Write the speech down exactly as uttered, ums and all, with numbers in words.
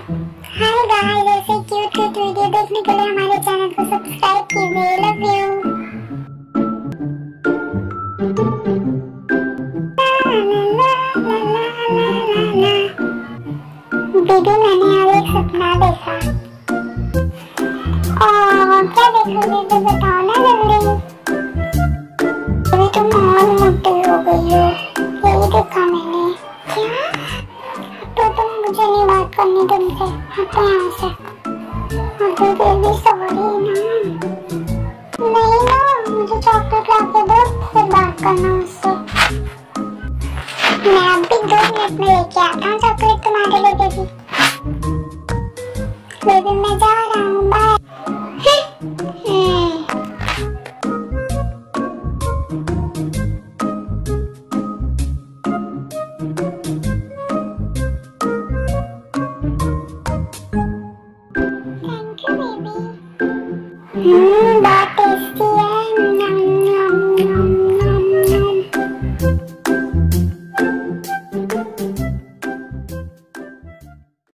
हाय guys, ऐसे cute cute video देखने के लिए हमारे चैनल को सब्सक्राइब कीजिए। Love you. दीदी, मैंने आज एक सपना देखा। ओह, क्या देखा दीदी, बताओ ना जल्दी। अभी तुम और मोटी हो गई हो, यही देखा मैंने। क्या? तो तुम मुझे नहीं बात करनी तुमसे, हटो यहाँ से। अभी बेबी सॉरी ना। नहीं ना, मुझे चॉकलेट ला के दो, फिर बात करना मुझसे। मैं अभी दो मिनट में लेके आता हूँ चॉकलेट तुम्हारे लिए बेबी। बेबी मैं जा रहा हूँ, bye. Thank you baby. Hmm, bye.